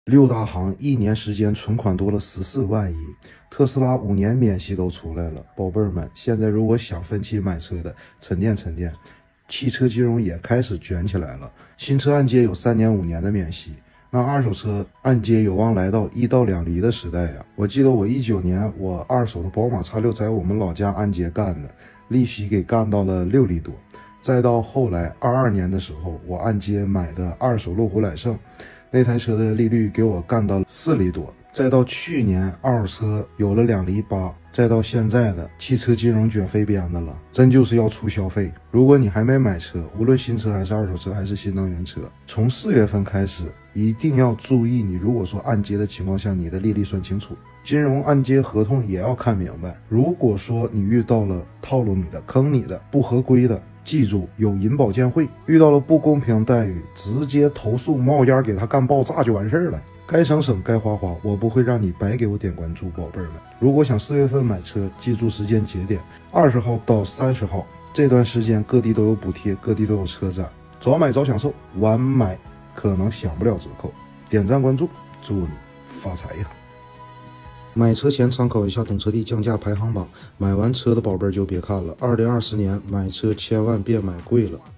六大行1年时间存款多了14万亿，特斯拉5年免息都出来了，宝贝儿们，现在如果想分期买车的，沉淀沉淀，汽车金融也开始卷起来了，新车按揭有3年5年的免息。那二手车按揭有望来到1到2厘的时代呀！我记得我19年我二手的宝马 X6 在我们老家按揭干的，利息给干到了6厘多。再到后来22年的时候，我按揭买的二手路虎揽胜，那台车的利率给我干到了4厘多。再到去年二手车有了2厘8，再到现在的汽车金融卷飞鞭子了，真就是要促消费。如果你还没买车，无论新车还是二手车还是新能源车，从4月份开始一定要注意，你如果说按揭的情况下，你的利率算清楚，金融按揭合同也要看明白。如果说你遇到了套路你的、坑你的、不合规的，记住有银保监会，遇到了不公平待遇，直接投诉冒烟给他干爆炸就完事儿了。该省省，该花花，我不会让你白给我点关注，宝贝儿们。如果想4月份买车，记住时间节点，20号到30号这段时间，各地都有补贴，各地都有车展，早买早享受，晚买可能享不了折扣。点赞关注，祝你发财呀！买车前参考一下懂车帝降价排行榜，买完车的宝贝儿就别看了。2024年买车千万别买贵了。